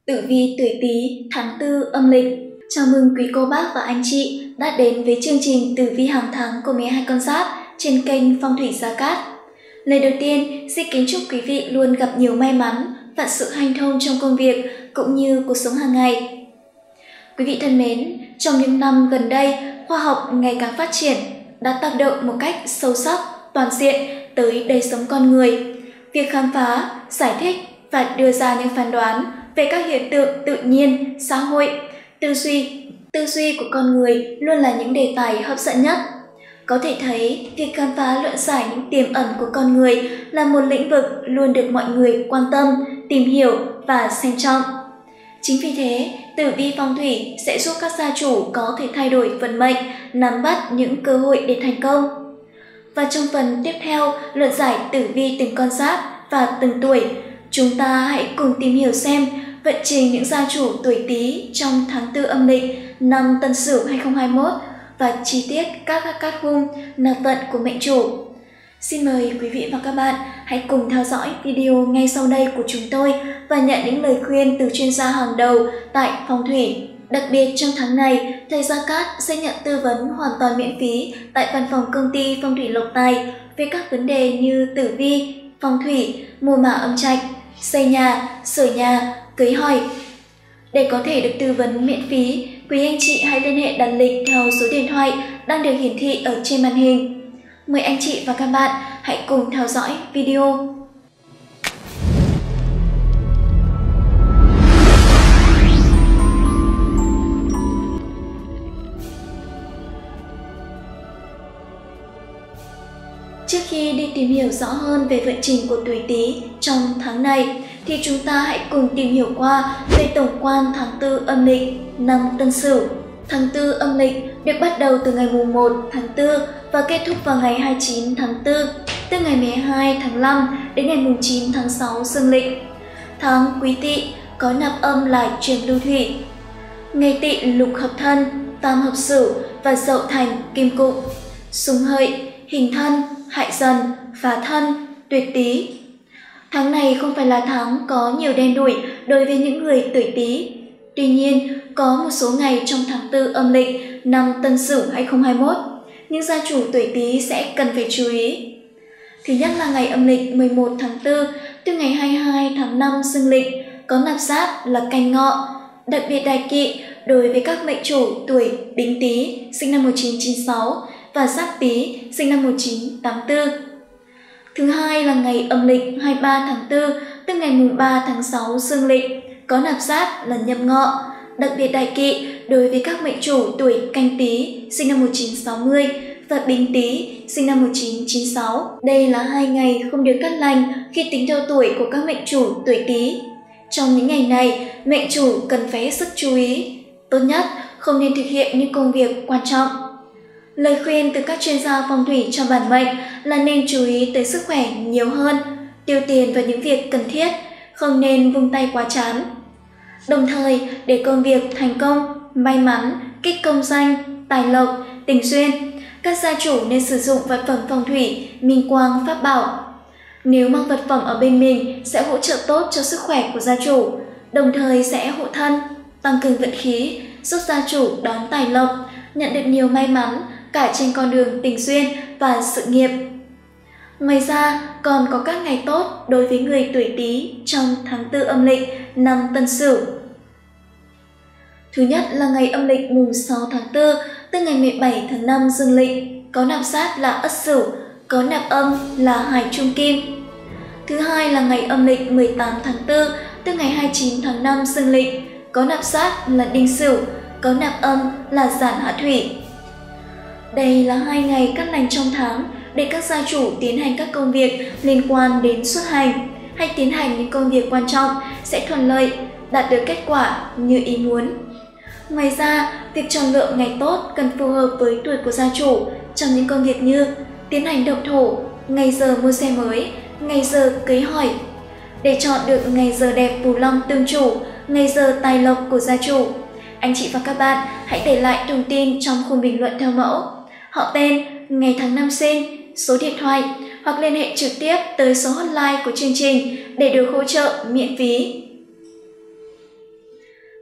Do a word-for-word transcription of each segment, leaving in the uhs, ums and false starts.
Tử vi tuổi Tý tháng tư âm lịch. Chào mừng quý cô bác và anh chị đã đến với chương trình tử vi hàng tháng của mười hai con giáp trên kênh Phong thủy Gia Cát. Lời đầu tiên, xin kính chúc quý vị luôn gặp nhiều may mắn, vạn sự hanh thông trong công việc cũng như cuộc sống hàng ngày. Quý vị thân mến, trong những năm gần đây, khoa học ngày càng phát triển đã tác động một cách sâu sắc, toàn diện tới đời sống con người. Việc khám phá, giải thích và đưa ra những phán đoán về các hiện tượng tự nhiên, xã hội, tư duy, tư duy của con người luôn là những đề tài hấp dẫn nhất. Có thể thấy, việc khám phá luận giải những tiềm ẩn của con người là một lĩnh vực luôn được mọi người quan tâm, tìm hiểu và xem trọng. Chính vì thế, tử vi phong thủy sẽ giúp các gia chủ có thể thay đổi vận mệnh, nắm bắt những cơ hội để thành công. Và trong phần tiếp theo, luận giải tử vi từng con giáp và từng tuổi, chúng ta hãy cùng tìm hiểu xem vận trình những gia chủ tuổi Tý trong tháng tư âm lịch năm Tân Sửu hai không hai mốt và chi tiết các cát hung nạp vận của mệnh chủ. Xin mời quý vị và các bạn hãy cùng theo dõi video ngay sau đây của chúng tôi và nhận những lời khuyên từ chuyên gia hàng đầu tại phong thủy. Đặc biệt trong tháng này, thầy Gia Cát sẽ nhận tư vấn hoàn toàn miễn phí tại văn phòng công ty Phong thủy Lộc Tài về các vấn đề như tử vi, phong thủy, mùa mã âm trạch, xây nhà, sửa nhà, cưới hỏi. Để có thể được tư vấn miễn phí, quý anh chị hãy liên hệ đặt lịch theo số điện thoại đang được hiển thị ở trên màn hình. Mời anh chị và các bạn hãy cùng theo dõi video. Trước khi đi tìm hiểu rõ hơn về vận trình của tuổi Tý trong tháng này, thì chúng ta hãy cùng tìm hiểu qua về tổng quan tháng tư âm lịch năm Tân Sửu. Tháng tư âm lịch được bắt đầu từ ngày mùng một tháng tư và kết thúc vào ngày hai mươi chín tháng tư, từ ngày mười hai tháng năm đến ngày mùng chín tháng sáu dương lịch. Tháng Quý Tỵ có nạp âm là chuyển lưu thủy. Ngày Tỵ lục hợp thân, tam hợp Sửu và Dậu thành kim cục. Xung hợi, hình thân, hại dần, phá thân, tuyệt Tý. Tháng này không phải là tháng có nhiều đen đủi đối với những người tuổi Tý. Tuy nhiên, có một số ngày trong tháng tư âm lịch năm Tân Sửu hai không hai mốt, những gia chủ tuổi Tý sẽ cần phải chú ý. Thứ nhất là ngày âm lịch mười một tháng tư, từ ngày hai mươi hai tháng năm dương lịch, có nạp giáp là Canh Ngọ, đặc biệt đại kỵ đối với các mệnh chủ tuổi Bính Tý sinh năm một nghìn chín trăm chín mươi sáu và Giáp Tý sinh năm một nghìn chín trăm tám mươi tư. Thứ hai là ngày âm lịch hai mươi ba tháng tư, từ ngày mùng ba tháng sáu dương lịch, có nạp giáp là Nhâm Ngọ, đặc biệt đại kỵ đối với các mệnh chủ tuổi Canh Tý sinh năm một nghìn chín trăm sáu mươi và Bính Tý sinh năm một nghìn chín trăm chín mươi sáu. Đây là hai ngày không được cát lành khi tính theo tuổi của các mệnh chủ tuổi Tý. Trong những ngày này, mệnh chủ cần phải hết sức chú ý. Tốt nhất không nên thực hiện những công việc quan trọng. Lời khuyên từ các chuyên gia phong thủy cho bản mệnh là nên chú ý tới sức khỏe nhiều hơn, tiêu tiền vào những việc cần thiết, không nên vung tay quá chán. Đồng thời, để công việc thành công, may mắn, kích công danh, tài lộc, tình duyên, các gia chủ nên sử dụng vật phẩm phong thủy, minh quang, pháp bảo. Nếu mang vật phẩm ở bên mình sẽ hỗ trợ tốt cho sức khỏe của gia chủ, đồng thời sẽ hộ thân, tăng cường vận khí, giúp gia chủ đón tài lộc, nhận được nhiều may mắn cả trên con đường tình duyên và sự nghiệp. Ngoài ra, còn có các ngày tốt đối với người tuổi Tý trong tháng tư âm lịch năm Tân Sửu. Thứ nhất là ngày âm lịch mùng sáu tháng tư, từ ngày mười bảy tháng năm dương lịch, có nạp giáp là Ất Sửu, có nạp âm là Hải Trung Kim. Thứ hai là ngày âm lịch mười tám tháng tư, từ ngày hai mươi chín tháng năm dương lịch, có nạp giáp là Đinh Sửu, có nạp âm là Giản Hạ Thủy. Đây là hai ngày cát lành trong tháng để các gia chủ tiến hành các công việc liên quan đến xuất hành hay tiến hành những công việc quan trọng sẽ thuận lợi, đạt được kết quả như ý muốn. Ngoài ra, việc chọn lựa ngày tốt cần phù hợp với tuổi của gia chủ trong những công việc như tiến hành động thổ, ngày giờ mua xe mới, ngày giờ cưới hỏi. Để chọn được ngày giờ đẹp phù long tương chủ, ngày giờ tài lộc của gia chủ, anh chị và các bạn hãy để lại thông tin trong khung bình luận theo mẫu, họ tên, ngày tháng năm sinh, số điện thoại hoặc liên hệ trực tiếp tới số hotline của chương trình để được hỗ trợ miễn phí.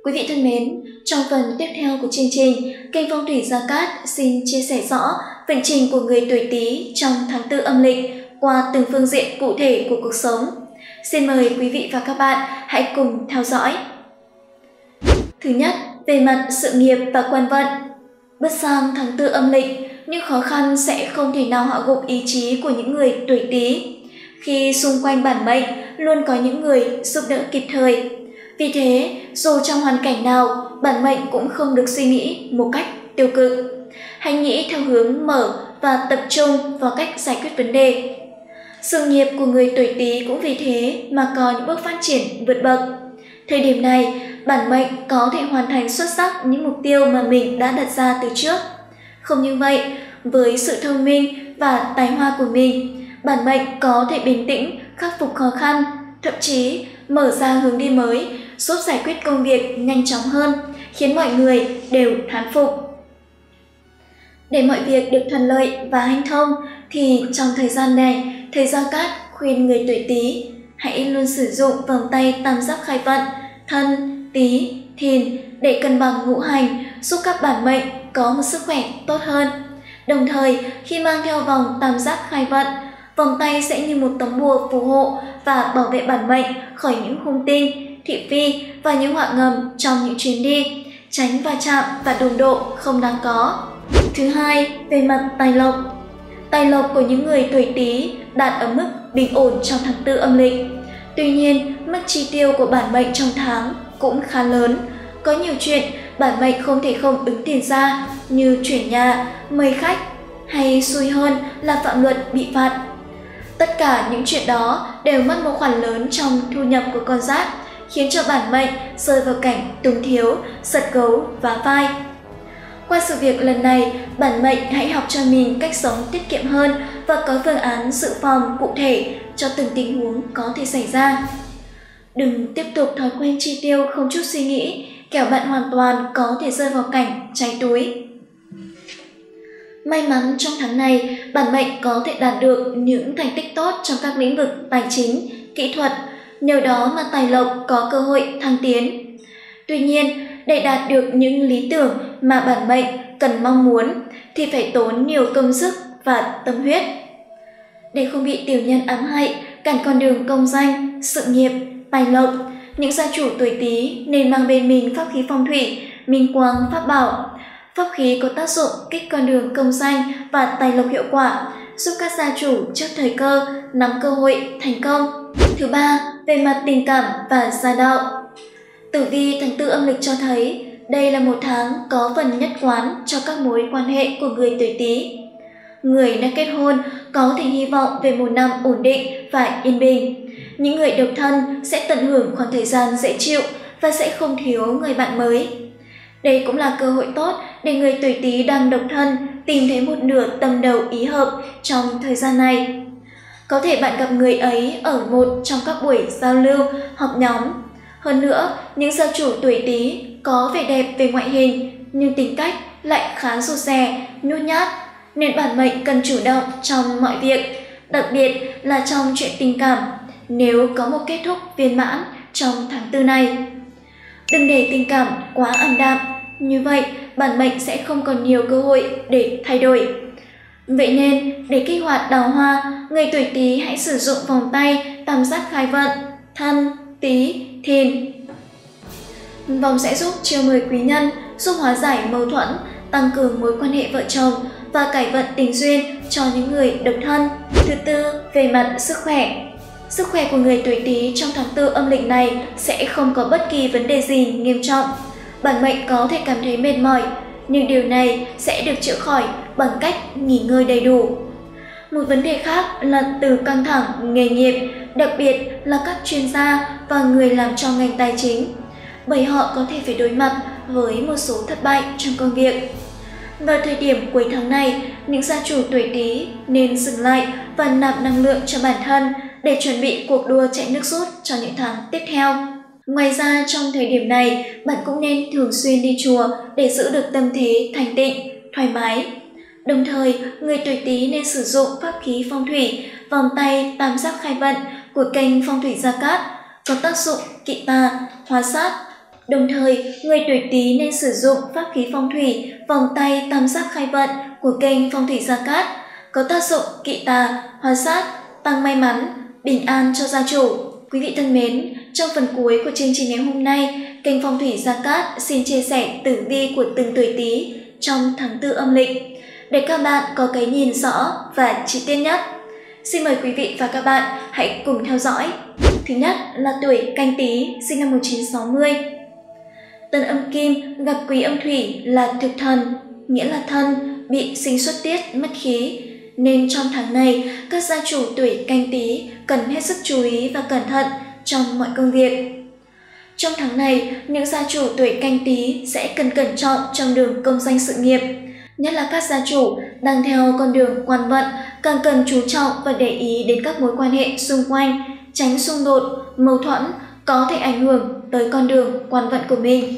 Quý vị thân mến, trong phần tiếp theo của chương trình, kênh Phong thủy Gia Cát xin chia sẻ rõ vận trình của người tuổi Tý trong tháng tư âm lịch qua từng phương diện cụ thể của cuộc sống. Xin mời quý vị và các bạn hãy cùng theo dõi. Thứ nhất, về mặt sự nghiệp và quan vận. Bước sang tháng tư âm lịch, những khó khăn sẽ không thể nào hạ gục ý chí của những người tuổi Tý, khi xung quanh bản mệnh luôn có những người giúp đỡ kịp thời. Vì thế, dù trong hoàn cảnh nào, bản mệnh cũng không được suy nghĩ một cách tiêu cực. Hãy nghĩ theo hướng mở và tập trung vào cách giải quyết vấn đề. Sự nghiệp của người tuổi Tý cũng vì thế mà có những bước phát triển vượt bậc. Thời điểm này, bản mệnh có thể hoàn thành xuất sắc những mục tiêu mà mình đã đặt ra từ trước. Không như vậy, với sự thông minh và tài hoa của mình, bản mệnh có thể bình tĩnh khắc phục khó khăn, thậm chí mở ra hướng đi mới, giúp giải quyết công việc nhanh chóng hơn, khiến mọi người đều thán phục. Để mọi việc được thuận lợi và hanh thông, thì trong thời gian này, thầy Gia Cát khuyên người tuổi Tý hãy luôn sử dụng vòng tay tam giác khai vận Thân, Tý, Thìn để cân bằng ngũ hành, giúp các bản mệnh có một sức khỏe tốt hơn. Đồng thời, khi mang theo vòng tam giác khai vận, vòng tay sẽ như một tấm bùa phù hộ và bảo vệ bản mệnh khỏi những hung tinh, thị phi và những họa ngầm trong những chuyến đi, tránh va chạm và đụng độ không đáng có. Thứ hai, về mặt tài lộc. Tài lộc của những người tuổi Tý đạt ở mức bình ổn trong tháng tư âm lịch. Tuy nhiên, mức chi tiêu của bản mệnh trong tháng cũng khá lớn. Có nhiều chuyện bản mệnh không thể không ứng tiền ra, như chuyển nhà, mời khách, hay xui hơn là phạm luật bị phạt. Tất cả những chuyện đó đều mất một khoản lớn trong thu nhập của con giáp, khiến cho bản mệnh rơi vào cảnh túng thiếu, giật gấu và vai. Qua sự việc lần này, bản mệnh hãy học cho mình cách sống tiết kiệm hơn và có phương án dự phòng cụ thể cho từng tình huống có thể xảy ra. Đừng tiếp tục thói quen chi tiêu không chút suy nghĩ, kẻo bạn hoàn toàn có thể rơi vào cảnh cháy túi. May mắn trong tháng này, bản mệnh có thể đạt được những thành tích tốt trong các lĩnh vực tài chính, kỹ thuật, nhờ đó mà tài lộc có cơ hội thăng tiến. Tuy nhiên, để đạt được những lý tưởng mà bản mệnh cần mong muốn thì phải tốn nhiều công sức và tâm huyết. Để không bị tiểu nhân ám hại, cản con đường công danh, sự nghiệp, tài lộc, những gia chủ tuổi Tý nên mang bên mình pháp khí phong thủy, minh quang pháp bảo. Pháp khí có tác dụng kích con đường công danh và tài lộc hiệu quả, giúp các gia chủ trước thời cơ nắm cơ hội thành công. Thứ ba, về mặt tình cảm và gia đạo. Tử vi tháng tư âm lịch cho thấy đây là một tháng có phần nhất quán cho các mối quan hệ của người tuổi Tý. Người đã kết hôn có thể hy vọng về một năm ổn định và yên bình. Những người độc thân sẽ tận hưởng khoảng thời gian dễ chịu và sẽ không thiếu người bạn mới. Đây cũng là cơ hội tốt để người tuổi Tý đang độc thân tìm thấy một nửa tâm đầu ý hợp trong thời gian này. Có thể bạn gặp người ấy ở một trong các buổi giao lưu, họp nhóm. Hơn nữa, những gia chủ tuổi Tý có vẻ đẹp về ngoại hình nhưng tính cách lại khá rụt rè, nhút nhát, nên bản mệnh cần chủ động trong mọi việc, đặc biệt là trong chuyện tình cảm, nếu có một kết thúc viên mãn trong tháng tư này. Đừng để tình cảm quá ảm đạm, như vậy bản mệnh sẽ không còn nhiều cơ hội để thay đổi. Vậy nên, để kích hoạt đào hoa, người tuổi Tý hãy sử dụng vòng tay tam giác khai vận Thân, Tý, Thìn. Vòng sẽ giúp chiêu mời quý nhân, giúp hóa giải mâu thuẫn, tăng cường mối quan hệ vợ chồng và cải vận tình duyên cho những người độc thân. Thứ tư, về mặt sức khỏe. Sức khỏe của người tuổi Tý trong tháng tư âm lịch này sẽ không có bất kỳ vấn đề gì nghiêm trọng. Bản mệnh có thể cảm thấy mệt mỏi, nhưng điều này sẽ được chữa khỏi bằng cách nghỉ ngơi đầy đủ. Một vấn đề khác là từ căng thẳng nghề nghiệp, đặc biệt là các chuyên gia và người làm trong ngành tài chính, bởi họ có thể phải đối mặt với một số thất bại trong công việc. Vào thời điểm cuối tháng này, những gia chủ tuổi Tý nên dừng lại và nạp năng lượng cho bản thân để chuẩn bị cuộc đua chạy nước rút cho những tháng tiếp theo. Ngoài ra, trong thời điểm này, bạn cũng nên thường xuyên đi chùa để giữ được tâm thế thanh tịnh, thoải mái. Đồng thời, người tuổi Tý nên sử dụng pháp khí phong thủy, vòng tay tam giác khai vận của kênh Phong thủy Gia Cát, có tác dụng kỵ tà, hóa sát, Đồng thời, người tuổi Tý nên sử dụng pháp khí phong thủy vòng tay tam giác khai vận của kênh Phong thủy Gia Cát, có tác dụng kỵ tà, hóa sát, tăng may mắn, bình an cho gia chủ. Quý vị thân mến, trong phần cuối của chương trình ngày hôm nay, kênh Phong thủy Gia Cát xin chia sẻ tử vi của từng tuổi Tý trong tháng tư âm lịch để các bạn có cái nhìn rõ và chi tiết nhất. Xin mời quý vị và các bạn hãy cùng theo dõi. Thứ nhất là tuổi Canh Tý, sinh năm một nghìn chín trăm sáu mươi. Tân âm kim gặp quý âm thủy là thực thần, nghĩa là thân bị sinh xuất tiết mất khí, nên trong tháng này các gia chủ tuổi Canh Tý cần hết sức chú ý và cẩn thận trong mọi công việc. Trong tháng này, những gia chủ tuổi Canh Tý sẽ cần cẩn trọng trong đường công danh sự nghiệp, nhất là các gia chủ đang theo con đường quan vận càng cần chú trọng và để ý đến các mối quan hệ xung quanh, tránh xung đột, mâu thuẫn có thể ảnh hưởng tới con đường quan vận của mình.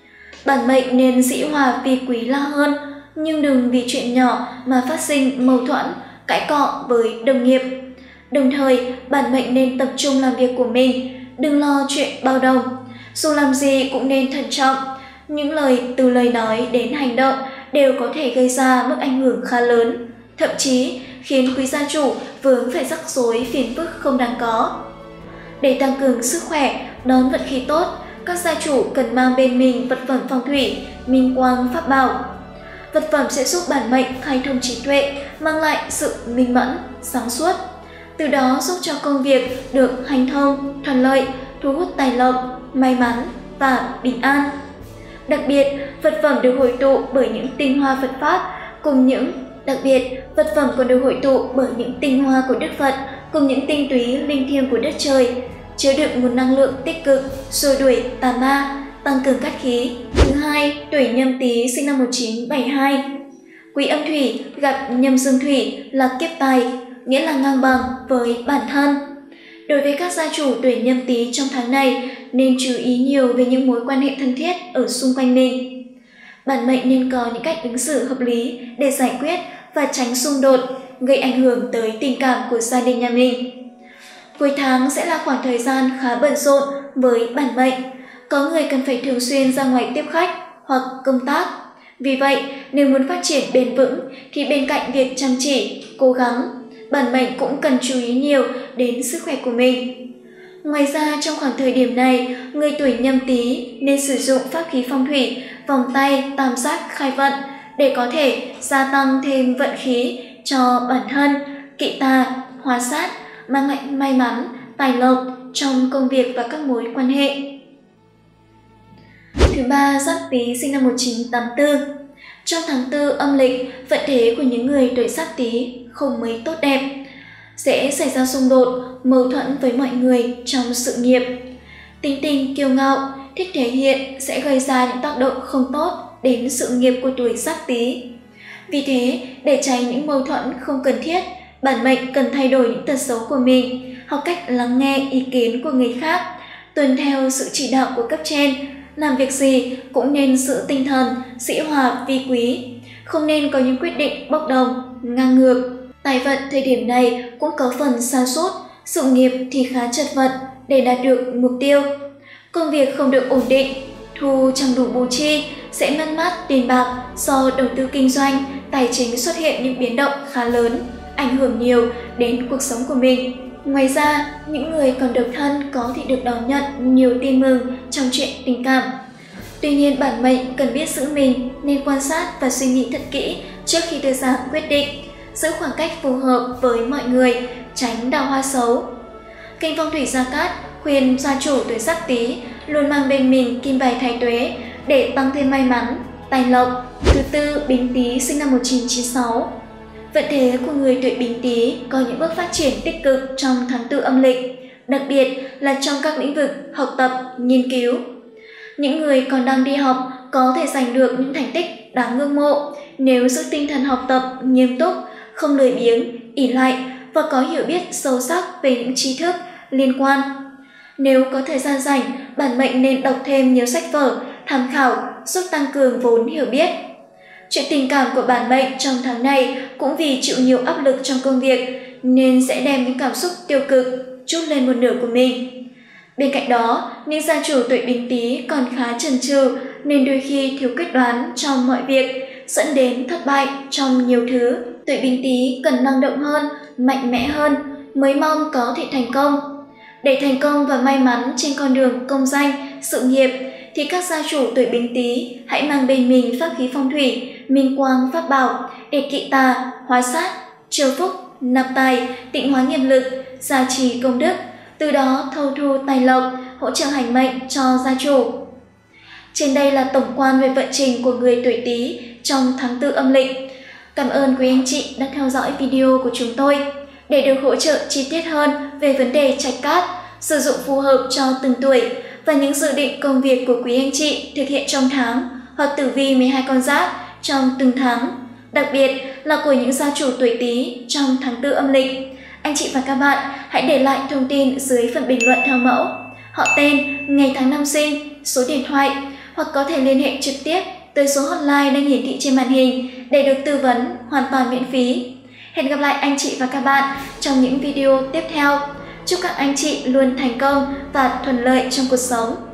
Bản mệnh nên dĩ hòa vi quý la hơn, nhưng đừng vì chuyện nhỏ mà phát sinh mâu thuẫn, cãi cọ với đồng nghiệp. Đồng thời, bản mệnh nên tập trung làm việc của mình, đừng lo chuyện bao đồng. Dù làm gì cũng nên thận trọng, những lời từ lời nói đến hành động đều có thể gây ra mức ảnh hưởng khá lớn, thậm chí khiến quý gia chủ vướng phải rắc rối phiền phức không đáng có. Để tăng cường sức khỏe, đón vận khí tốt, các gia chủ cần mang bên mình vật phẩm phong thủy, minh quang pháp bảo. Vật phẩm sẽ giúp bản mệnh khai thông trí tuệ, mang lại sự minh mẫn, sáng suốt. Từ đó giúp cho công việc được hành thông, thuận lợi, thu hút tài lộc, may mắn và bình an. Đặc biệt, vật phẩm được hội tụ bởi những tinh hoa Phật Pháp cùng những đặc biệt vật phẩm còn được hội tụ bởi những tinh hoa của Đức Phật cùng những tinh túy linh thiêng của đất trời, chứa đựng nguồn năng lượng tích cực, xua đuổi tà ma, tăng cường cát khí. Thứ hai, tuổi Nhâm Tý, sinh năm một nghìn chín trăm bảy mươi hai. Quý âm thủy gặp nhâm dương thủy là kiếp tài, nghĩa là ngang bằng với bản thân. Đối với các gia chủ tuổi Nhâm Tý trong tháng này, nên chú ý nhiều về những mối quan hệ thân thiết ở xung quanh mình. Bản mệnh nên có những cách ứng xử hợp lý để giải quyết và tránh xung đột, gây ảnh hưởng tới tình cảm của gia đình nhà mình. Cuối tháng sẽ là khoảng thời gian khá bận rộn với bản mệnh, có người cần phải thường xuyên ra ngoài tiếp khách hoặc công tác. Vì vậy, nếu muốn phát triển bền vững thì bên cạnh việc chăm chỉ, cố gắng, bản mệnh cũng cần chú ý nhiều đến sức khỏe của mình. Ngoài ra, trong khoảng thời điểm này, người tuổi Nhâm Tý nên sử dụng pháp khí phong thủy vòng tay tam giác khai vận để có thể gia tăng thêm vận khí cho bản thân, kỵ tà, hóa sát, mang lại may mắn, tài lộc trong công việc và các mối quan hệ. Thứ ba, Giáp Tý, sinh năm một nghìn chín trăm tám mươi tư. Trong tháng tư âm lịch, vận thế của những người tuổi Giáp Tý không mấy tốt đẹp. Sẽ xảy ra xung đột, mâu thuẫn với mọi người trong sự nghiệp. Tính tình kiêu ngạo, thích thể hiện sẽ gây ra những tác động không tốt đến sự nghiệp của tuổi Giáp Tý. Vì thế, để tránh những mâu thuẫn không cần thiết, bản mệnh cần thay đổi những tật xấu của mình, học cách lắng nghe ý kiến của người khác, tuân theo sự chỉ đạo của cấp trên. Làm việc gì cũng nên giữ tinh thần dĩ hòa vi quý, không nên có những quyết định bốc đồng, ngang ngược. Tài vận thời điểm này cũng có phần sa sút, sự nghiệp thì khá chật vật để đạt được mục tiêu. Công việc không được ổn định, thu chẳng đủ bù chi, sẽ mất mát tiền bạc do đầu tư kinh doanh, tài chính xuất hiện những biến động khá lớn, ảnh hưởng nhiều đến cuộc sống của mình. Ngoài ra, những người còn độc thân có thể được đón nhận nhiều tin mừng trong chuyện tình cảm. Tuy nhiên, bản mệnh cần biết giữ mình, nên quan sát và suy nghĩ thật kỹ trước khi đưa ra quyết định, giữ khoảng cách phù hợp với mọi người, tránh đào hoa xấu. Kênh Phong thủy Gia Cát khuyên gia chủ tuổi Giáp Tý luôn mang bên mình kim bài thái tuế để tăng thêm may mắn, tài lộc. Thứ tư, Bính Tý, sinh năm một nghìn chín trăm chín mươi sáu. Vận thế của người tuổi Bính Tý có những bước phát triển tích cực trong tháng tư âm lịch, đặc biệt là trong các lĩnh vực học tập, nghiên cứu. Những người còn đang đi học có thể giành được những thành tích đáng ngưỡng mộ nếu giữ tinh thần học tập nghiêm túc, không lười biếng, ỷ lại và có hiểu biết sâu sắc về những tri thức liên quan. Nếu có thời gian rảnh, bản mệnh nên đọc thêm nhiều sách vở, tham khảo giúp tăng cường vốn hiểu biết. Chuyện tình cảm của bản mệnh trong tháng này cũng vì chịu nhiều áp lực trong công việc nên sẽ đem những cảm xúc tiêu cực trút lên một nửa của mình. Bên cạnh đó, những gia chủ tuổi Bính Tý còn khá chần chừ nên đôi khi thiếu quyết đoán trong mọi việc, dẫn đến thất bại trong nhiều thứ. Tuổi Bính Tý cần năng động hơn, mạnh mẽ hơn mới mong có thể thành công. Để thành công và may mắn trên con đường công danh, sự nghiệp thì các gia chủ tuổi Bính Tý hãy mang bên mình pháp khí phong thủy, minh quang pháp bảo để kỵ tà, hóa sát, chiêu phúc, nạp tài, tịnh hóa nghiệp lực, gia trì công đức, từ đó thâu thu tài lộc, hỗ trợ hành mệnh cho gia chủ. Trên đây là tổng quan về vận trình của người tuổi Tý trong tháng tư âm lịch. Cảm ơn quý anh chị đã theo dõi video của chúng tôi. Để được hỗ trợ chi tiết hơn về vấn đề trạch cát, sử dụng phù hợp cho từng tuổi và những dự định công việc của quý anh chị thực hiện trong tháng hoặc tử vi mười hai con giáp trong từng tháng, đặc biệt là của những gia chủ tuổi Tý trong tháng tư âm lịch, anh chị và các bạn hãy để lại thông tin dưới phần bình luận theo mẫu, họ tên, ngày tháng năm sinh, số điện thoại hoặc có thể liên hệ trực tiếp tới số hotline đang hiển thị trên màn hình để được tư vấn hoàn toàn miễn phí. Hẹn gặp lại anh chị và các bạn trong những video tiếp theo. Chúc các anh chị luôn thành công và thuận lợi trong cuộc sống.